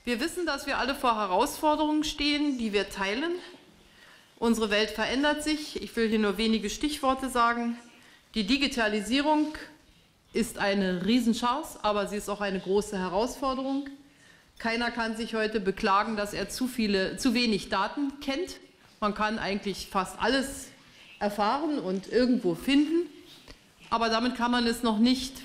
Wir wissen, dass wir alle vor Herausforderungen stehen, die wir teilen. Unsere Welt verändert sich. Ich will hier nur wenige Stichworte sagen. Die Digitalisierung ist eine Riesenchance, aber sie ist auch eine große Herausforderung. Keiner kann sich heute beklagen, dass er zu wenig Daten kennt. Man kann eigentlich fast alles erfahren und irgendwo finden, aber damit kann man es noch nicht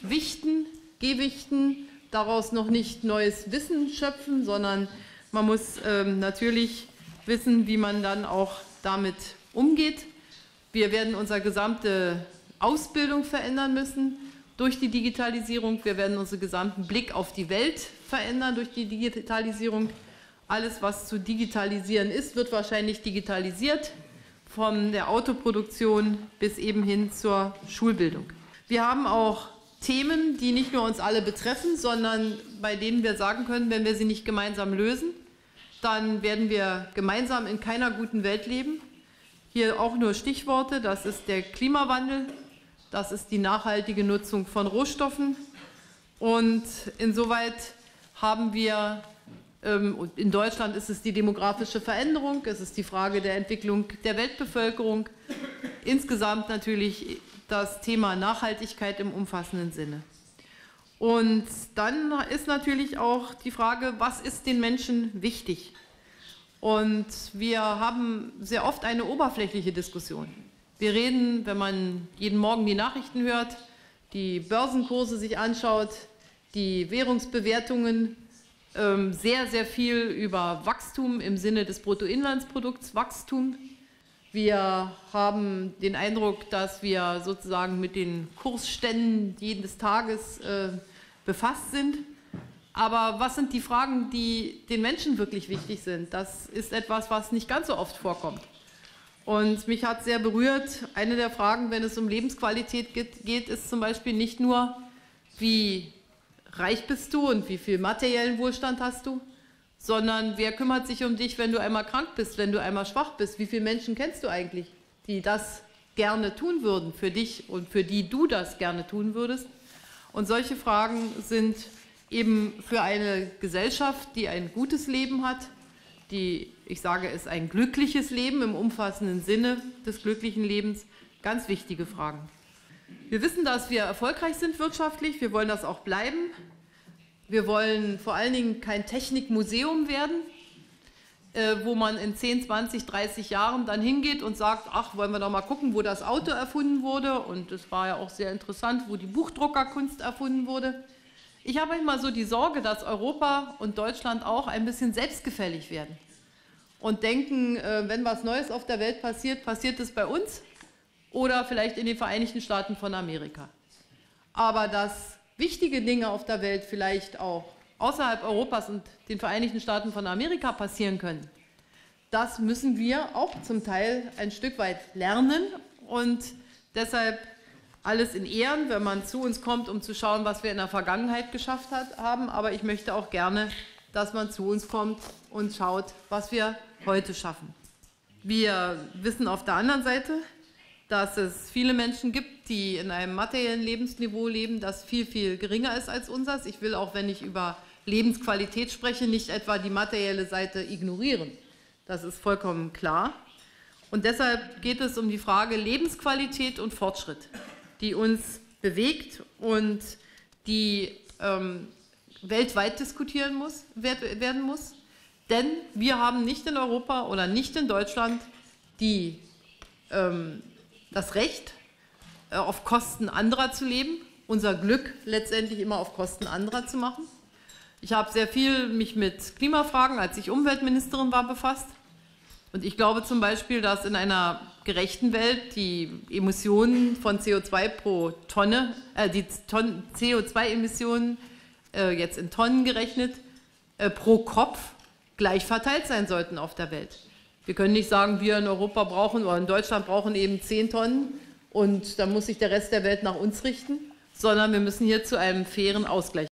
gewichten, daraus noch nicht neues Wissen schöpfen, sondern man muss natürlich wissen, wie man dann auch damit umgeht. Wir werden unsere gesamte Ausbildung verändern müssen durch die Digitalisierung. Wir werden unseren gesamten Blick auf die Welt verändern durch die Digitalisierung. Alles, was zu digitalisieren ist, wird wahrscheinlich digitalisiert, von der Autoproduktion bis eben hin zur Schulbildung. Wir haben auch Themen, die nicht nur uns alle betreffen, sondern bei denen wir sagen können, wenn wir sie nicht gemeinsam lösen, dann werden wir gemeinsam in keiner guten Welt leben. Hier auch nur Stichworte, das ist der Klimawandel, das ist die nachhaltige Nutzung von Rohstoffen und insoweit haben wir, in Deutschland ist es die demografische Veränderung, es ist die Frage der Entwicklung der Weltbevölkerung, insgesamt natürlich das Thema Nachhaltigkeit im umfassenden Sinne. Und dann ist natürlich auch die Frage, was ist den Menschen wichtig? Und wir haben sehr oft eine oberflächliche Diskussion. Wir reden, wenn man jeden Morgen die Nachrichten hört, die Börsenkurse sich anschaut, die Währungsbewertungen, sehr, sehr viel über Wachstum im Sinne des Bruttoinlandsprodukts, Wachstum. Wir haben den Eindruck, dass wir sozusagen mit den Kursständen jedes Tages befasst sind. Aber was sind die Fragen, die den Menschen wirklich wichtig sind? Das ist etwas, was nicht ganz so oft vorkommt. Und mich hat sehr berührt, eine der Fragen, wenn es um Lebensqualität geht, ist zum Beispiel nicht nur, wie reich bist du und wie viel materiellen Wohlstand hast du, sondern wer kümmert sich um dich, wenn du einmal krank bist, wenn du einmal schwach bist? Wie viele Menschen kennst du eigentlich, die das gerne tun würden für dich und für die du das gerne tun würdest? Und solche Fragen sind eben für eine Gesellschaft, die ein gutes Leben hat, die, ich sage es, ein glückliches Leben im umfassenden Sinne des glücklichen Lebens, ganz wichtige Fragen. Wir wissen, dass wir erfolgreich sind wirtschaftlich, wir wollen das auch bleiben. Wir wollen vor allen Dingen kein Technikmuseum werden, wo man in 10, 20, 30 Jahren dann hingeht und sagt, ach, wollen wir doch mal gucken, wo das Auto erfunden wurde. Und es war ja auch sehr interessant, wo die Buchdruckerkunst erfunden wurde. Ich habe immer so die Sorge, dass Europa und Deutschland auch ein bisschen selbstgefällig werden und denken, wenn was Neues auf der Welt passiert, passiert es bei uns oder vielleicht in den Vereinigten Staaten von Amerika. Aber dass wichtige Dinge auf der Welt vielleicht auch außerhalb Europas und den Vereinigten Staaten von Amerika passieren können, das müssen wir auch zum Teil ein Stück weit lernen und deshalb alles in Ehren, wenn man zu uns kommt, um zu schauen, was wir in der Vergangenheit geschafft haben, aber ich möchte auch gerne, dass man zu uns kommt und schaut, was wir heute schaffen. Wir wissen auf der anderen Seite, dass es viele Menschen gibt, die in einem materiellen Lebensniveau leben, das viel, viel geringer ist als unseres. Ich will auch, wenn ich über Lebensqualität spreche, nicht etwa die materielle Seite ignorieren. Das ist vollkommen klar. Und deshalb geht es um die Frage Lebensqualität und Fortschritt, die uns bewegt und die weltweit diskutiert werden muss. Denn wir haben nicht in Europa oder nicht in Deutschland das Recht, auf Kosten anderer zu leben, unser Glück letztendlich immer auf Kosten anderer zu machen. Ich habe sehr viel mich mit Klimafragen, als ich Umweltministerin war, befasst. Und ich glaube zum Beispiel, dass in einer gerechten Welt die Emissionen von CO2 pro Tonne, die CO2-Emissionen jetzt in Tonnen gerechnet, pro Kopf gleich verteilt sein sollten auf der Welt. Wir können nicht sagen, wir in Europa brauchen oder in Deutschland brauchen eben 10 Tonnen und dann muss sich der Rest der Welt nach uns richten, sondern wir müssen hier zu einem fairen Ausgleich